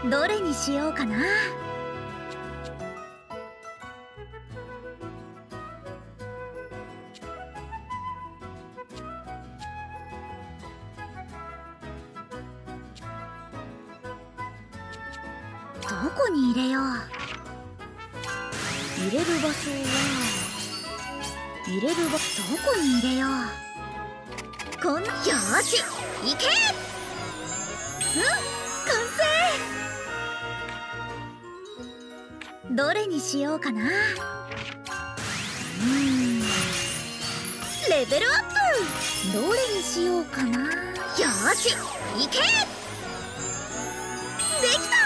どれにしようかな。どこに入れよう。入れる場所はどこに入れよう。よーし、いけ。完成。どれにしようかな。レベルアップ。どれにしようかな。よーし、いけ。できた。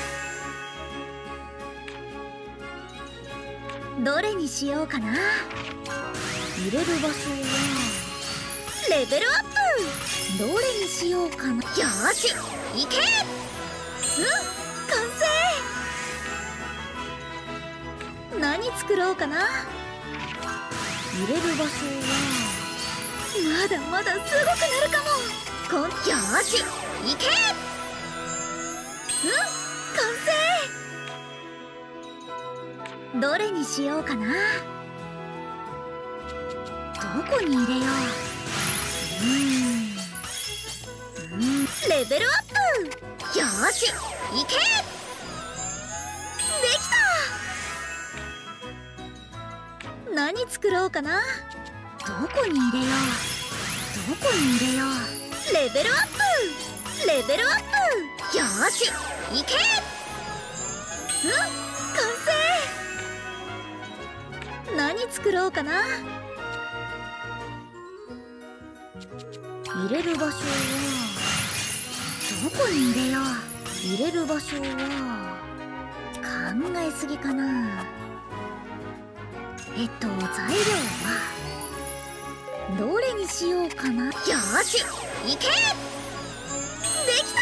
どれにしようかな。入れる場所はレベルアップ。どれにしようかな。よーし、いけ。完成。何作ろうかな。入れる場所はまだまだすごくなるかも。よーし、いけ。完成。どれにしようかな。どこに入れよう。レベルアップ。よーし、いけ。できた。何作ろうかな。どこに入れよう。レベルアップ。よーし、いけ。完成。何作ろうかな。入れる場所はどこに入れよう。入れる場所は考えすぎかな。材料はどれにしようかな。よーし、いけ。でき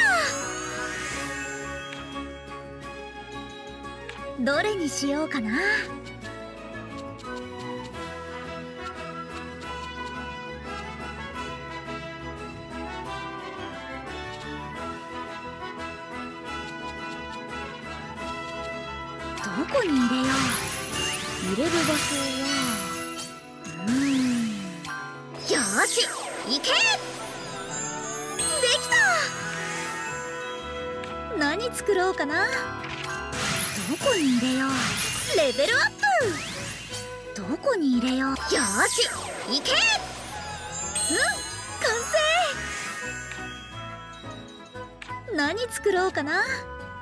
た。どれにしようかな。どこに入れよう。入れる場所はよーし、いけ。できた。何作ろうかな。どこに入れよう。レベルアップ。どこに入れよう。よーし、いけ。完成。何作ろうかな。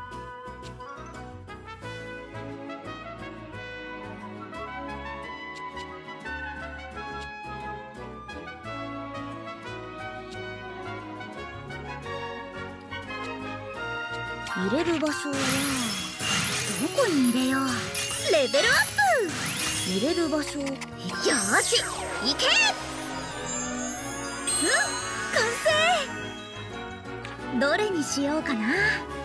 入れる場所はどこに入れよう。レベルアップ。入れる場所。よーし、いけ。完成。どれにしようかな。